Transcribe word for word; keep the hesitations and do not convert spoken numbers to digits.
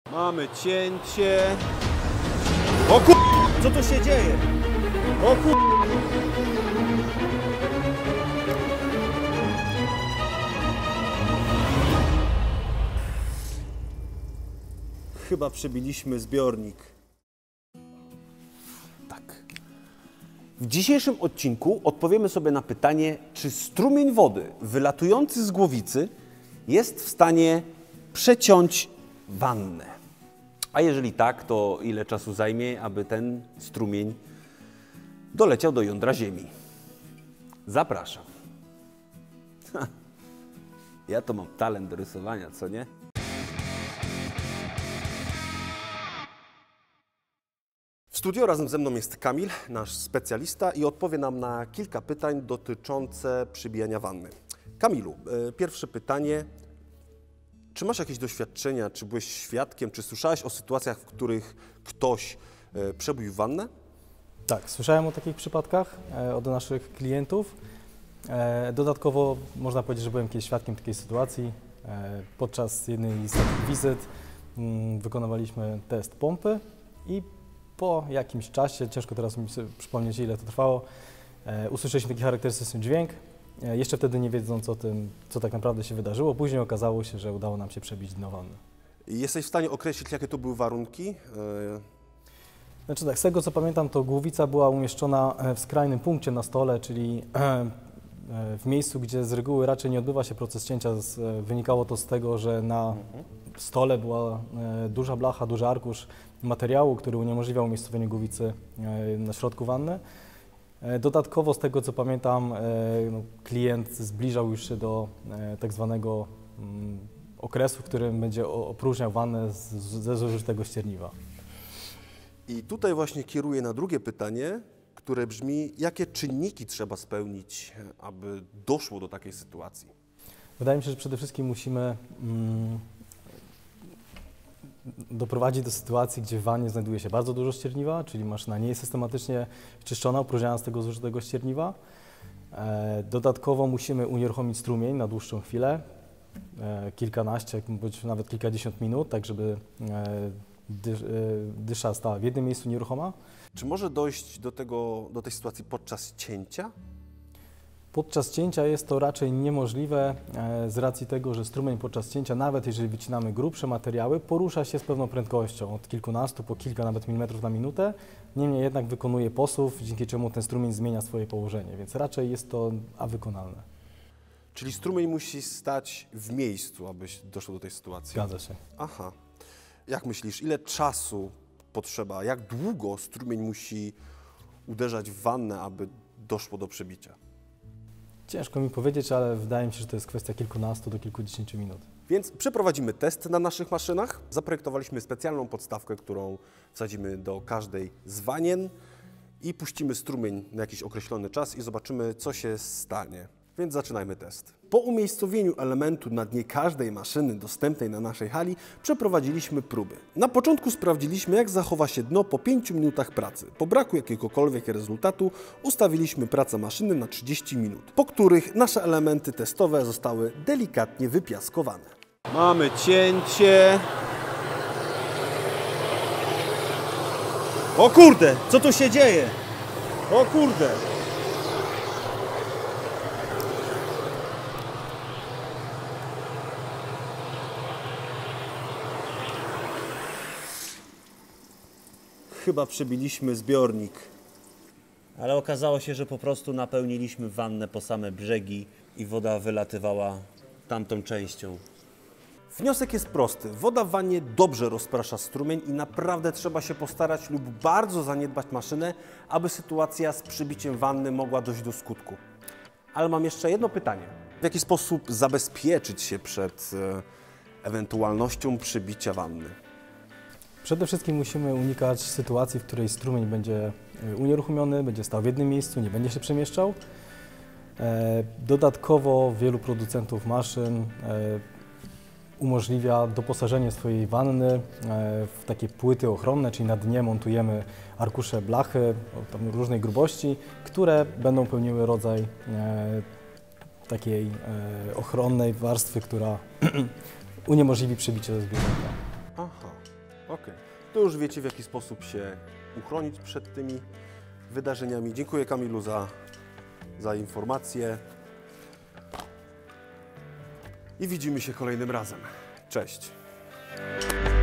Mamy cięcie. O kur... Co tu się dzieje? O kur... Chyba przebiliśmy zbiornik. Tak. W dzisiejszym odcinku odpowiemy sobie na pytanie, czy strumień wody wylatujący z głowicy jest w stanie przeciąć wannę. A jeżeli tak, to ile czasu zajmie, aby ten strumień doleciał do jądra ziemi? Zapraszam. Ha. Ja to mam talent do rysowania, co nie? W studio razem ze mną jest Kamil, nasz specjalista, i odpowie nam na kilka pytań dotyczące przybijania wanny. Kamilu, pierwsze pytanie. Czy masz jakieś doświadczenia, czy byłeś świadkiem, czy słyszałeś o sytuacjach, w których ktoś przebił wannę? Tak, słyszałem o takich przypadkach od naszych klientów. Dodatkowo można powiedzieć, że byłem kiedyś świadkiem takiej sytuacji. Podczas jednej z takich wizyt wykonywaliśmy test pompy i po jakimś czasie, ciężko teraz mi sobie przypomnieć, ile to trwało, usłyszeliśmy taki charakterystyczny dźwięk, jeszcze wtedy nie wiedząc o tym, co tak naprawdę się wydarzyło. Później okazało się, że udało nam się przebić dno wanny. Jesteś w stanie określić, jakie to były warunki? Znaczy tak, z tego co pamiętam, to głowica była umieszczona w skrajnym punkcie na stole, czyli w miejscu, gdzie z reguły raczej nie odbywa się proces cięcia. Wynikało to z tego, że na stole była duża blacha, duży arkusz materiału, który uniemożliwiał umiejscowienie głowicy na środku wanny. Dodatkowo, z tego co pamiętam, no, klient zbliżał już się do tak zwanego okresu, w którym będzie opróżniał wannę ze zużytego ścierniwa. I tutaj właśnie kieruję na drugie pytanie, które brzmi, jakie czynniki trzeba spełnić, aby doszło do takiej sytuacji? Wydaje mi się, że przede wszystkim musimy mm, doprowadzić do sytuacji, gdzie w wannie znajduje się bardzo dużo ścierniwa, czyli maszyna nie jest systematycznie czyszczona, opróżniana z tego zużytego ścierniwa. E, dodatkowo musimy unieruchomić strumień na dłuższą chwilę, e, kilkanaście bądź nawet kilkadziesiąt minut, tak żeby e, dy, e, dysza stała w jednym miejscu nieruchoma. Czy może dojść do, tego, do tej sytuacji podczas cięcia? Podczas cięcia jest to raczej niemożliwe z racji tego, że strumień podczas cięcia, nawet jeżeli wycinamy grubsze materiały, porusza się z pewną prędkością, od kilkunastu po kilka nawet milimetrów na minutę. Niemniej jednak wykonuje posuw, dzięki czemu ten strumień zmienia swoje położenie, więc raczej jest to awykonalne. Czyli strumień musi stać w miejscu, aby doszło do tej sytuacji? Zgadza się. Aha. Jak myślisz, ile czasu potrzeba, jak długo strumień musi uderzać w wannę, aby doszło do przebicia? Ciężko mi powiedzieć, ale wydaje mi się, że to jest kwestia kilkunastu do kilkudziesięciu minut. Więc przeprowadzimy test na naszych maszynach. Zaprojektowaliśmy specjalną podstawkę, którą wsadzimy do każdej z wanien i puścimy strumień na jakiś określony czas i zobaczymy, co się stanie. Więc zaczynajmy test. Po umiejscowieniu elementu na dnie każdej maszyny dostępnej na naszej hali przeprowadziliśmy próby. Na początku sprawdziliśmy, jak zachowa się dno po pięciu minutach pracy. Po braku jakiegokolwiek rezultatu ustawiliśmy pracę maszyny na trzydzieści minut, po których nasze elementy testowe zostały delikatnie wypiaskowane. Mamy cięcie. O kurde, co tu się dzieje? O kurde. Chyba przebiliśmy zbiornik. Ale okazało się, że po prostu napełniliśmy wannę po same brzegi i woda wylatywała tamtą częścią. Wniosek jest prosty. Woda w wannie dobrze rozprasza strumień i naprawdę trzeba się postarać lub bardzo zaniedbać maszynę, aby sytuacja z przybiciem wanny mogła dojść do skutku. Ale mam jeszcze jedno pytanie. W jaki sposób zabezpieczyć się przed e, ewentualnością przybicia wanny? Przede wszystkim musimy unikać sytuacji, w której strumień będzie unieruchomiony, będzie stał w jednym miejscu, nie będzie się przemieszczał. Dodatkowo wielu producentów maszyn umożliwia doposażenie swojej wanny w takie płyty ochronne, czyli na dnie montujemy arkusze blachy o różnej grubości, które będą pełniły rodzaj takiej ochronnej warstwy, która uniemożliwi przebicie ze zbiornika. Aha. Okej. To już wiecie, w jaki sposób się uchronić przed tymi wydarzeniami. Dziękuję Kamilu za, za informacje. I widzimy się kolejnym razem. Cześć.